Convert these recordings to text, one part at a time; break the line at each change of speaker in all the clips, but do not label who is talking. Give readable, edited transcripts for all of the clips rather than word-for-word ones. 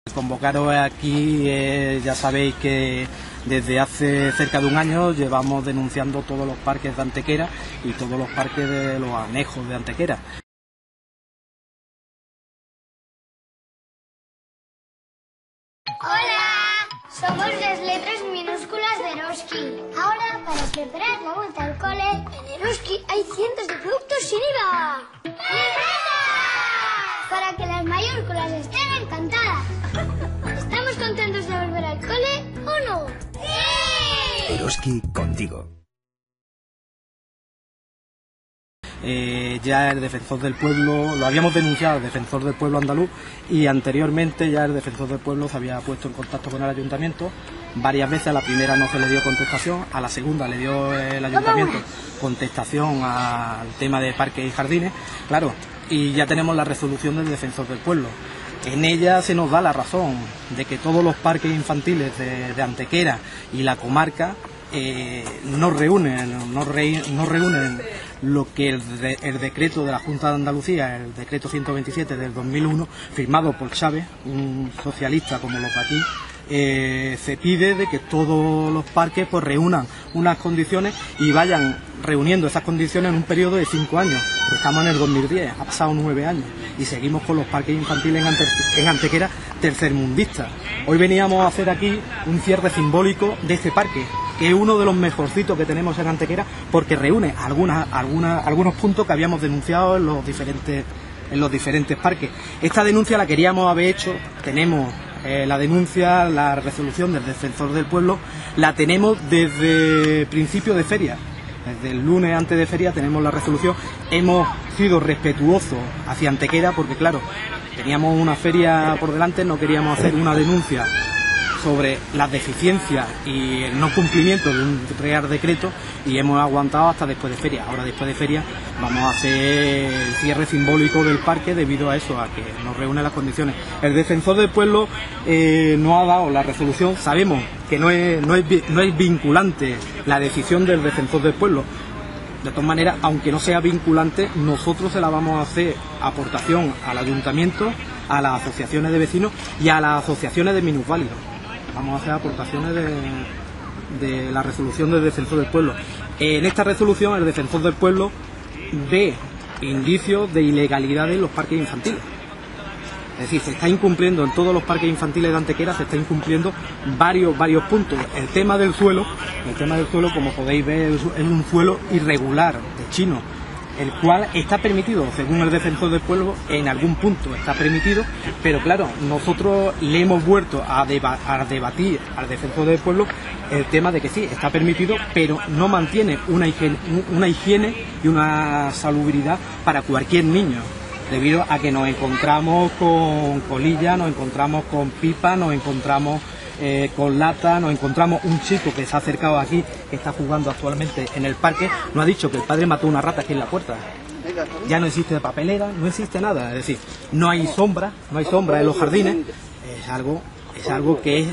Convocaros aquí, ya sabéis que desde hace cerca de un año llevamos denunciando todos los parques de Antequera y todos los parques de los anejos de Antequera.
¡Hola! Somos las letras minúsculas de Eroski. Ahora, para preparar la vuelta al cole, en Eroski hay cientos de productos sin IVA. Para que las mayúsculas estén encantadas. ¿Estamos contentos de volver al cole o no? ¡Sí!
Eroski contigo.
Ya el defensor del pueblo, lo habíamos denunciado al defensor del pueblo andaluz, y anteriormente ya el defensor del pueblo se había puesto en contacto con el ayuntamiento varias veces. A la primera no se le dio contestación, a la segunda le dio el ayuntamiento contestación al tema de parques y jardines, claro, y ya tenemos la resolución del defensor del pueblo. En ella se nos da la razón de que todos los parques infantiles de Antequera y la comarca no reúnen lo que el decreto de la Junta de Andalucía, el decreto 127 del 2001, firmado por Chávez, un socialista como los de aquí. Se pide de que todos los parques pues reúnan unas condiciones y vayan reuniendo esas condiciones en un periodo de 5 años. Estamos en el 2010, ha pasado 9 años y seguimos con los parques infantiles en Antequera tercermundistas. Hoy veníamos a hacer aquí un cierre simbólico de este parque, que es uno de los mejorcitos que tenemos en Antequera, porque reúne algunos puntos que habíamos denunciado en los diferentes parques. Esta denuncia la queríamos haber hecho, tenemos la denuncia, la resolución del defensor del pueblo, la tenemos desde principio de feria. Desde el lunes antes de feria tenemos la resolución. Hemos sido respetuosos hacia Antequera porque, claro, teníamos una feria por delante, no queríamos hacer una denuncia sobre las deficiencias y el no cumplimiento de un real decreto, y hemos aguantado hasta después de feria. Ahora, después de feria, vamos a hacer el cierre simbólico del parque debido a eso, a que nos reúne las condiciones. El defensor del pueblo no ha dado la resolución. Sabemos que no es vinculante la decisión del defensor del pueblo. De todas maneras, aunque no sea vinculante, nosotros se la vamos a hacer aportación al ayuntamiento, a las asociaciones de vecinos y a las asociaciones de minusválidos. Vamos a hacer aportaciones de la resolución del defensor del pueblo. En esta resolución el defensor del pueblo ve indicios de ilegalidad en los parques infantiles. Es decir, se está incumpliendo en todos los parques infantiles de Antequera, se está incumpliendo varios puntos. El tema del suelo, como podéis ver, es un suelo irregular, de chino, el cual está permitido, según el defensor del pueblo, en algún punto está permitido, pero claro, nosotros le hemos vuelto a debatir al defensor del pueblo el tema de que sí, está permitido, pero no mantiene una higiene y una salubridad para cualquier niño, debido a que nos encontramos con colillas, nos encontramos con pipas, nos encontramos con lata, nos encontramos un chico que se ha acercado aquí, que está jugando actualmente en el parque, nos ha dicho que el padre mató una rata aquí en la puerta. Ya no existe papelera, no existe nada, es decir, no hay sombra en los jardines. Es algo que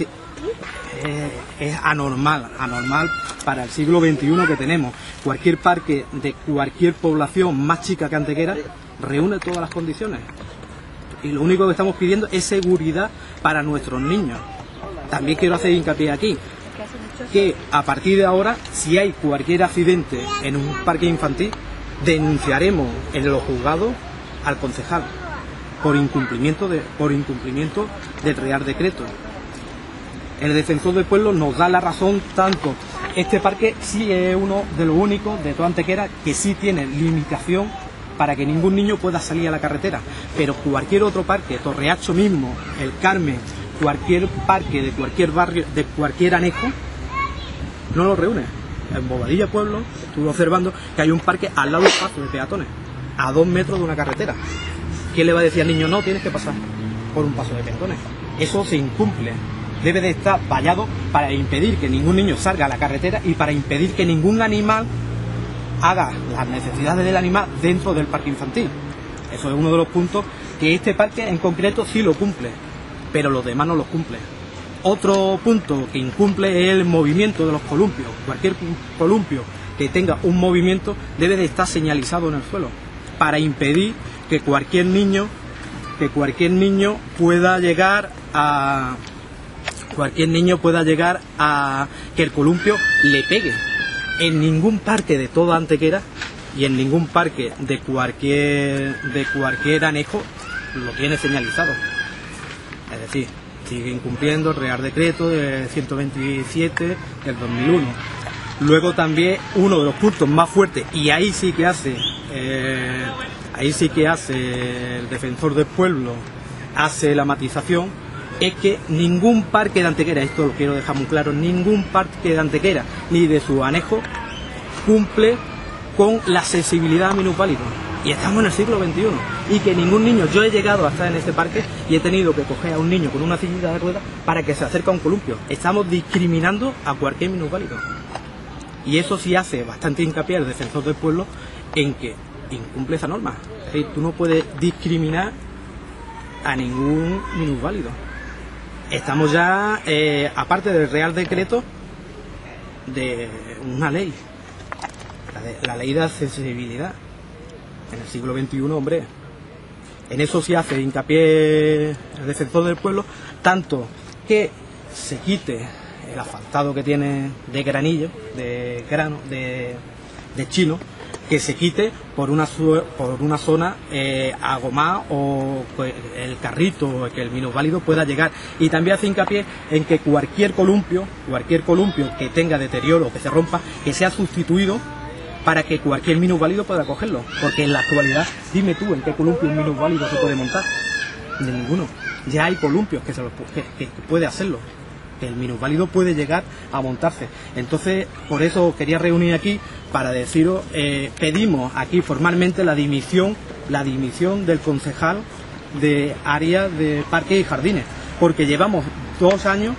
es anormal para el siglo XXI que tenemos. Cualquier parque de cualquier población más chica que Antequera reúne todas las condiciones, y lo único que estamos pidiendo es seguridad para nuestros niños. También quiero hacer hincapié aquí que a partir de ahora, si hay cualquier accidente en un parque infantil, denunciaremos en los juzgados al concejal por incumplimiento del real decreto. El defensor del pueblo nos da la razón, tanto este parque sí es uno de los únicos de toda Antequera que sí tiene limitación para que ningún niño pueda salir a la carretera, pero cualquier otro parque, Torreacho mismo, El Carmen, cualquier parque de cualquier barrio, de cualquier anejo, no lo reúne. En Bobadilla Pueblo estuve observando que hay un parque al lado del paso de peatones, a 2 metros de una carretera. ¿Quién le va a decir al niño, no, tienes que pasar por un paso de peatones? Eso se incumple. Debe de estar vallado para impedir que ningún niño salga a la carretera y para impedir que ningún animal haga las necesidades del animal dentro del parque infantil. Eso es uno de los puntos que este parque en concreto sí lo cumple, pero los demás no los cumple. Otro punto que incumple es el movimiento de los columpios. Cualquier columpio que tenga un movimiento debe de estar señalizado en el suelo para impedir que cualquier niño que cualquier niño pueda llegar a que el columpio le pegue. En ningún parque de toda Antequera y en ningún parque de cualquier anejo lo tiene señalizado. Es decir, sigue incumpliendo el Real Decreto de 127 del 2001. Luego también uno de los puntos más fuertes, y ahí sí que hace el defensor del pueblo, hace la matización, es que ningún parque de Antequera, esto lo quiero dejar muy claro, ningún parque de Antequera ni de su anejo cumple con la accesibilidad a minusválidos. Y estamos en el siglo XXI. Y que ningún niño, yo he llegado a estar en este parque y he tenido que coger a un niño con una sillita de ruedas para que se acerque a un columpio. Estamos discriminando a cualquier minusválido. Y eso sí hace bastante hincapié el defensor del pueblo en que incumple esa norma. Es decir, tú no puedes discriminar a ningún minusválido. Estamos ya, aparte del Real Decreto, de una ley, la ley de accesibilidad. En el siglo XXI, hombre, en eso sí hace hincapié el defensor del pueblo, tanto que se quite el asfaltado que tiene de granillo, de grano, de chino, que se quite por una zona agomada, o el carrito, que el minusválido pueda llegar. Y también hace hincapié en que cualquier columpio que tenga deterioro, que se rompa, que sea sustituido para que cualquier minusválido pueda cogerlo. Porque en la actualidad, dime tú, ¿en qué columpio un minusválido se puede montar? De ninguno. Ya hay columpios que puede hacerlo, que el minusválido puede llegar a montarse. Entonces, por eso quería reunir aquí para deciros, pedimos aquí formalmente la dimisión del concejal de área de parques y jardines, porque llevamos 2 años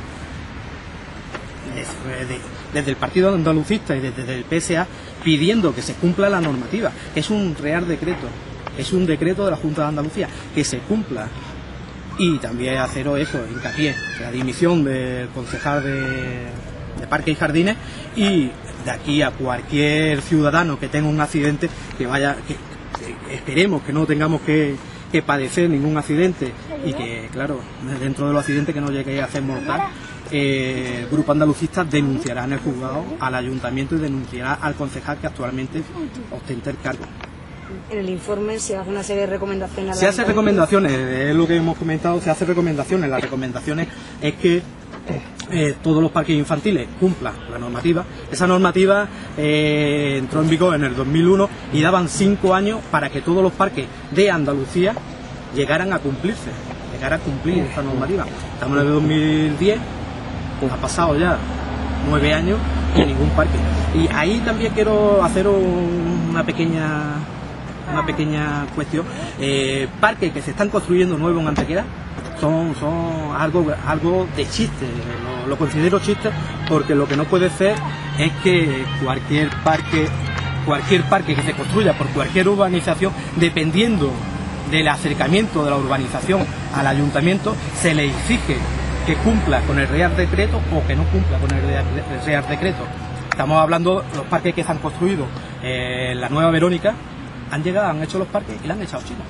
desde el Partido Andalucista y desde el PSA pidiendo que se cumpla la normativa. Es un Real Decreto, es un decreto de la Junta de Andalucía, que se cumpla. Y también haceros eso, hincapié, la dimisión del concejal de Parques y Jardines, y de aquí a cualquier ciudadano que tenga un accidente, que esperemos que no tengamos que padecer ningún accidente, y que, claro, dentro de los accidentes que no llegue a ser mortal, el Grupo Andalucista denunciará en el juzgado al ayuntamiento y denunciará al concejal que actualmente ostenta el cargo.
En el informe se hace una serie de recomendaciones.
Se hace recomendaciones, es lo que hemos comentado, se hace recomendaciones. Las recomendaciones es que todos los parques infantiles cumplan la normativa. Esa normativa entró en vigor en el 2001 y daban 5 años para que todos los parques de Andalucía llegaran a cumplir esa normativa. Estamos en el 2010, pues ha pasado ya 9 años y ningún parque. Y ahí también quiero hacer una pequeña cuestión. Parques que se están construyendo nuevos en Antequera son algo de chiste, lo considero chiste, porque lo que no puede ser es que cualquier parque que se construya por cualquier urbanización, dependiendo del acercamiento de la urbanización al ayuntamiento, se le exige que cumpla con el Real Decreto o que no cumpla con el Real Decreto. Estamos hablando de los parques que se han construido en la Nueva Verónica, han hecho los parques y le han echado chinos.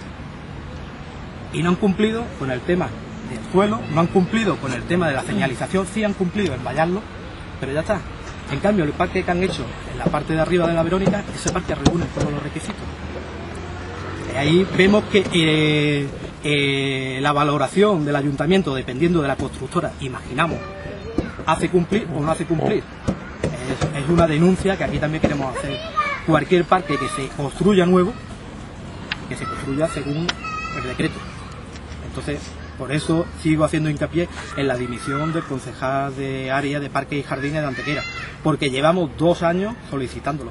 Y no han cumplido con el tema del suelo, no han cumplido con el tema de la señalización, sí han cumplido en vallarlo, pero ya está. En cambio, el parque que han hecho en la parte de arriba de la Verónica, ese parque reúne todos los requisitos. Ahí vemos que la valoración del ayuntamiento, dependiendo de la constructora, imaginamos, hace cumplir o no hace cumplir. Es una denuncia que aquí también queremos hacer. Cualquier parque que se construya nuevo, que se construya según el decreto. Entonces, por eso sigo haciendo hincapié en la dimisión del concejal de área de parques y jardines de Antequera, porque llevamos 2 años solicitando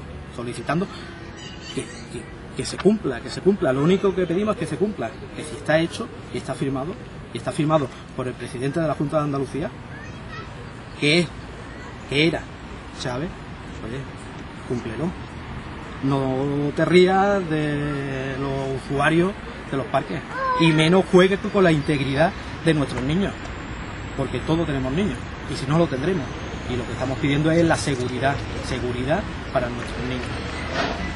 que se cumpla. Lo único que pedimos es que se cumpla, que si está hecho y está firmado por el presidente de la Junta de Andalucía, que era Chávez, oye, cúmplelo. No te rías de los usuarios de los parques, y menos juegues tú con la integridad de nuestros niños, porque todos tenemos niños, y si no lo tendremos, y lo que estamos pidiendo es la seguridad para nuestros niños.